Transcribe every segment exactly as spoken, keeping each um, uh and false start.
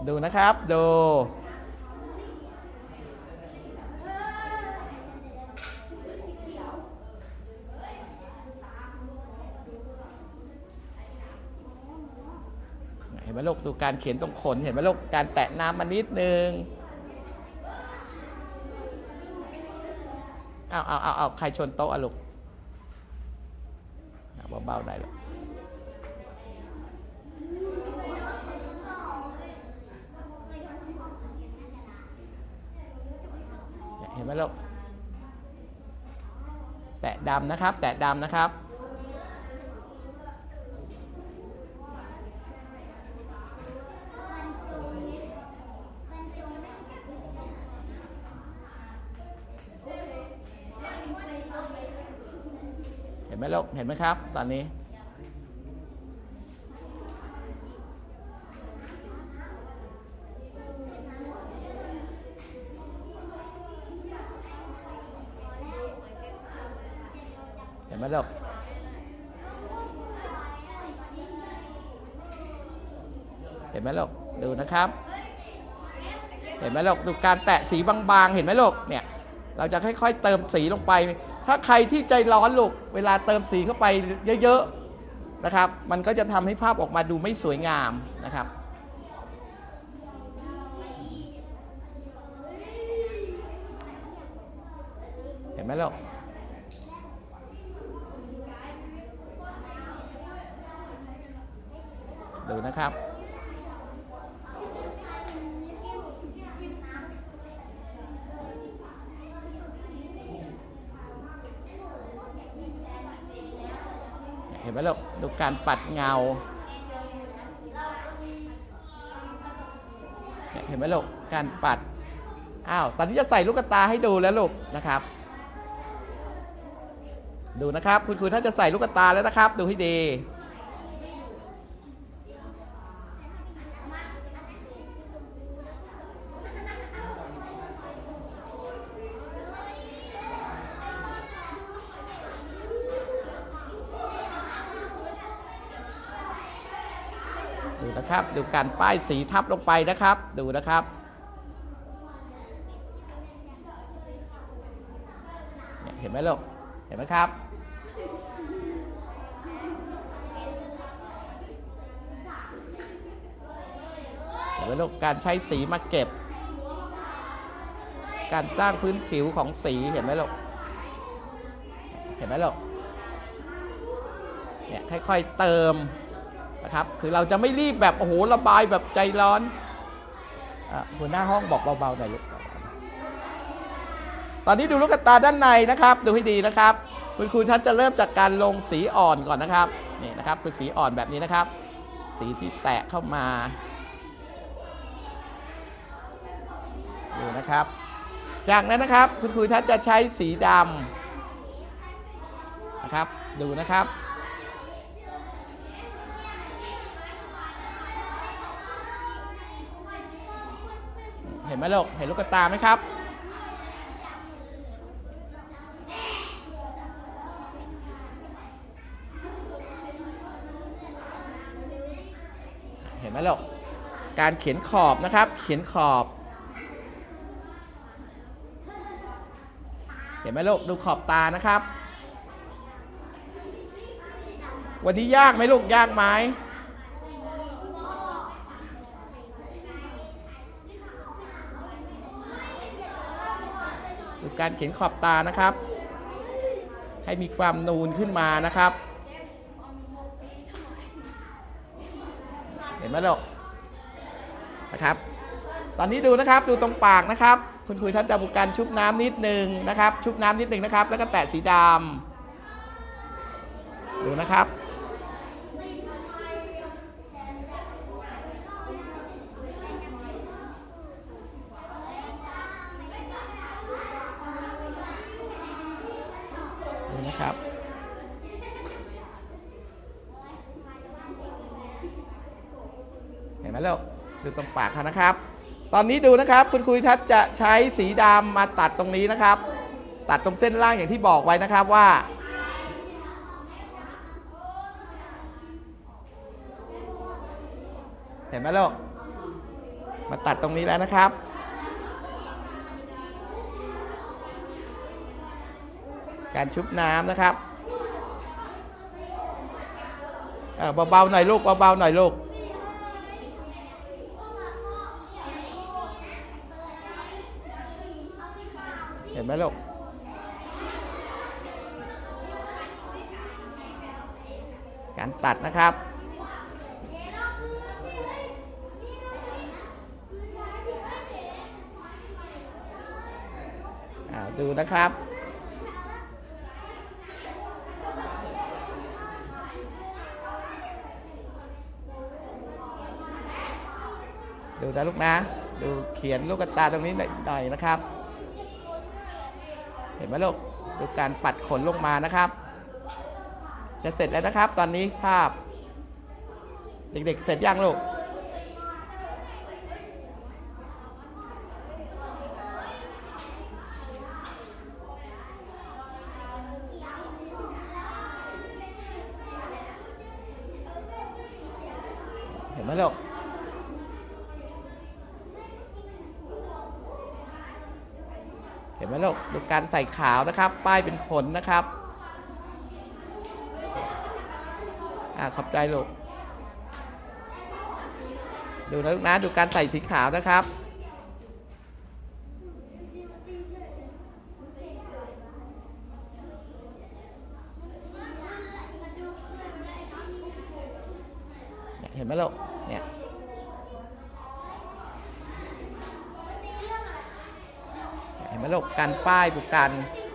ดูนะครับดูเห็นไหมลูกดูการเขียนตรงขนเห็นไหมลูกการแตะน้ำมานิดนึงเอาเอาเอาเอาใครชนโต๊ะอะลูกเบาๆได้ลูกเห็นไหมลูกแตะดำนะครับแตะดำนะครับเห็นไหมลูกเห็นไหมครับตอนนี้เห็นไหมลูกเห็นไหมลูกดูนะครับเห็นไหมลูกดูการแตะสีบางๆเห็นไหมลูกเนี่ยเราจะค่อยๆเติมสีลงไปถ้าใครที่ใจร้อนลูกเวลาเติมสีเข้าไปเยอะๆนะครับมันก็จะทำให้ภาพออกมาดูไม่สวยงามนะครับเห็นไหมลูกดูนะครับเห็นไหมลูกดูการปัดเงาเห็นไหมลูกการปัดอ้าวตอนนี้จะใส่ลูกตาให้ดูแล้วลูกนะครับดูนะครับคุณครูท่านจะใส่ลูกตาแล้วนะครับดูให้ดีดูนะครับดูการป้ายสีทับลงไปนะครับดูนะครับเห็นไหมลูกเห็นไหมครับเห็นไหมลูกการใช้สีมาเก็บการสร้างพื้นผิวของสีเห็นไหมลูกเห็นไหมลูกเนี่ยค่อยๆเติมนะครับคือเราจะไม่รีบแบบโอ้โหระบายแบบใจร้อนหัวหน้าห้องบอกเบาๆหน่อยลูกตอนนี้ดูลูกตาด้านในนะครับดูให้ดีนะครับคุณครูท่านจะเริ่มจากการลงสีอ่อนก่อนนะครับนี่นะครับคือสีอ่อนแบบนี้นะครับสีที่แตะเข้ามาดูนะครับจากนั้นนะครับคุณครูท่านจะใช้สีดำนะครับดูนะครับเห็นไหมลูกเห็นลูกตาไหมครับเห็นไหมลูกการเขียนขอบนะครับเขียนขอบเห็นไหมลูกดูขอบตานะครับวันนี้ยากไหมลูกยากไหมดูการเขียนขอบตานะครับให้มีความนูนขึ้นมานะครับเห็นไหมลูกนะครับตอนนี้ดูนะครับดูตรงปากนะครับคุณครูท่านจะบุกการชุบน้ำนิดนึงนะครับชุบน้ำนิดนึงนะครับแล้วก็แตะสีดำดูนะครับดูนะครับเห็นไหมลูกดูตรงปากเขานะครับตอนนี้ดูนะครับคุณครูทัศน์จะใช้สีดำมาตัดตรงนี้นะครับตัดตรงเส้นล่างอย่างที่บอกไว้นะครับว่าเห็นไหมลูกมาตัดตรงนี้แล้วนะครับการชุบน้ำนะครับเบาๆหน่อยลูกเบาๆหน่อยลูกเห็นไหมลูกการตัดนะครับดูนะครับดูนะลูกนะดูเขียนลูกตาตรงนี้หน่อยนะครับเห็นไหมลูกดูการปัดขนลงมานะครับจะเสร็จแล้วนะครับตอนนี้ภาพเด็กๆเสร็จยังลูกเห็นไหมลูกเห็นไหมลูกดูการใส่ขาวนะครับป้ายเป็นขนนะครับอ่าขอบใจลูกดูนะลูกนะดูการใส่สีขาวนะครับเห็นไหมลูกเนี่ยเห็นไหมลูกการป้ายบุกการ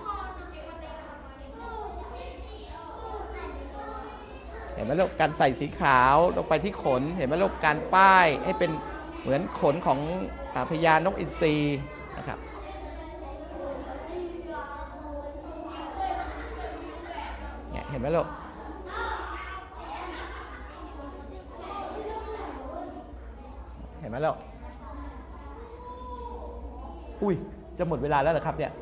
เห็นไหมลูกการใส่สีขาวลงไปที่ขนเห็นไหมลูกการป้ายให้เป็นเหมือนขนของพญานกอินทรีนะครับเนี่ยเห็นไหมลูกเห็นไหมลูกอุ้ยจะหมดเวลาแล้วเหรอครับเนี่ย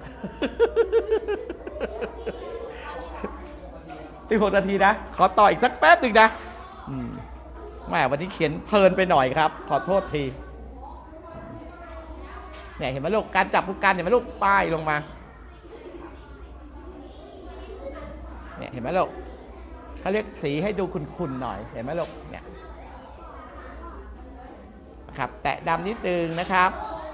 อีกหกนาทีนะขอต่ออีกสักแป๊บหนึ่งนะแม่วันนี้เขียนเพลินไปหน่อยครับขอโทษทีเนี่ยเห็นไหมลูกการจับผู้การเห็นไหมลูกป้ายลงมาเนี่ยเห็นไหมลูกเขาเรียกสีให้ดูขุ่นๆหน่อยเห็นไหมลูกเนี่ยครับแตะดำนิดนึงนะครับ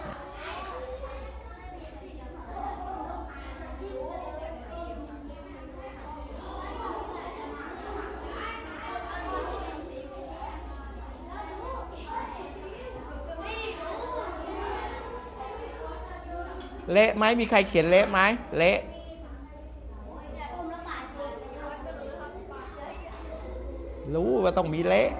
เละไหมมีใครเขียนเละไหมเละรู้ว่าต้องมีเละ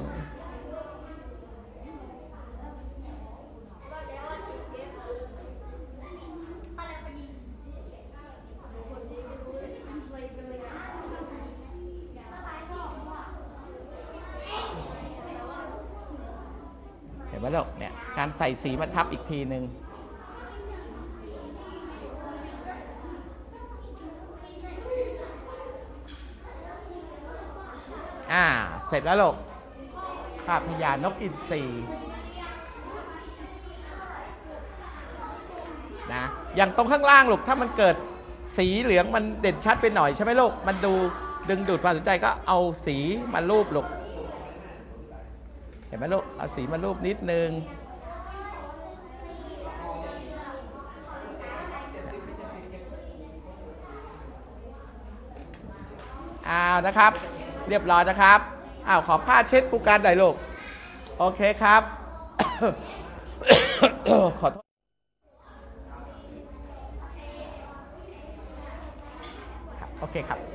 เห็นไหมลูกเนี่ยการใส่สีมาทับอีกทีหนึ่งอ่าเสร็จแล้วลูกภาพพญานกอินทรีนะอย่างตรงข้างล่างลูกถ้ามันเกิดสีเหลืองมันเด่นชัดไปหน่อยใช่ไหมลูกมันดูดึงดูดความสนใจก็เอาสีมาลูบลูกเห็นไหมลูกเอาสีมาลูบนิดนึงอ้าวนะครับเรียบร้อยนะครับอ้าวขอผ้าเช็ดปูการหน่อยลูกโอเคครับ ขอโทษครับโอเคครับ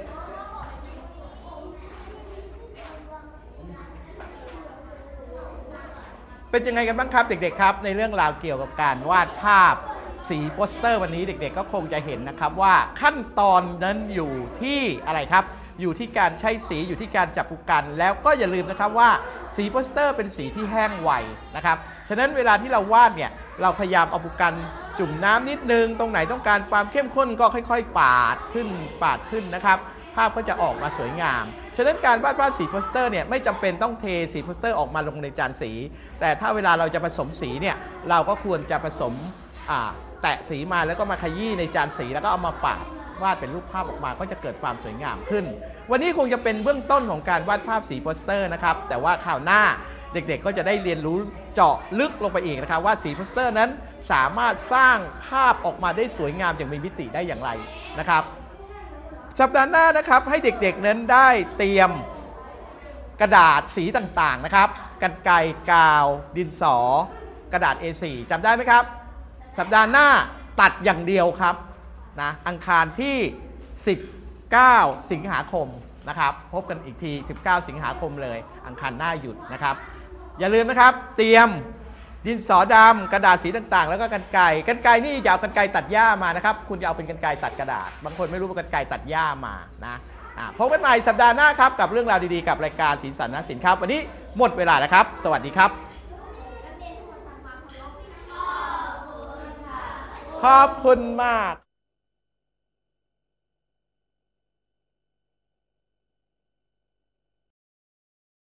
เป็นยังไงกันบ้างครับเด็กๆครับในเรื่องราวเกี่ยวกับการวาดภาพสีโปสเตอร์วันนี้เด็กๆก็คงจะเห็นนะครับว่าขั้นตอนนั้นอยู่ที่อะไรครับอยู่ที่การใช้สีอยู่ที่การจับผูกกันแล้วก็อย่าลืมนะครับว่าสีโปสเตอร์เป็นสีที่แห้งไวนะครับฉะนั้นเวลาที่เราวาดเนี่ยเราพยายามเอาผูกกันจุ่มน้ำนิดนึงตรงไหนต้องการความเข้มข้นก็ค่อยๆปาดขึ้นปาดขึ้นนะครับภาพก็จะออกมาสวยงามฉะนั้นการวาดภาพสีโปสเตอร์เนี่ยไม่จำเป็นต้องเทสีโปสเตอร์ออกมาลงในจานสี แต่ถ้าเวลาเราจะผสมสีเนี่ยเราก็ควรจะผสมแตะสีมาแล้วก็มาขยี้ในจานสีแล้วก็เอามาปาดวาดเป็นรูปภาพออกมาก็จะเกิดความสวยงามขึ้นวันนี้คงจะเป็นเบื้องต้นของการวาดภาพสีโปสเตอร์นะครับแต่ว่าคราวหน้าเด็กๆก็จะได้เรียนรู้เจาะลึกลงไปอีกนะครับว่าสีโปสเตอร์นั้นสามารถสร้างภาพออกมาได้สวยงามอย่างมีมิติได้อย่างไรนะครับสัปดาห์หน้านะครับให้เด็กๆนั้นได้เตรียมกระดาษสีต่างๆนะครับกรรไกรกาวดินสอกระดาษ เอ โฟร์ จำได้ไหมครับสัปดาห์หน้าตัดอย่างเดียวครับนะอังคารที่สิบเก้าสิงหาคมนะครับพบกันอีกทีสิบเก้าสิงหาคมเลยอังคารหน้าหยุดนะครับอย่าลืมนะครับเตรียมดินสอดำกระดาษสีต่างๆแล้วก็กรรไกรกรรไกรนี่อย่าเอากรรไกรตัดหญ้ามานะครับคุณจะเอาเป็นกรรไกรตัดกระดาษบางคนไม่รู้ว่ากรรไกรตัดหญ้ามานะพบกันใหม่สัปดาห์หน้าครับกับเรื่องราวดีๆกับรายการสีสันนักศิลป์ครับวันนี้หมดเวลาแล้วครับสวัสดีครับขอบคุณมาก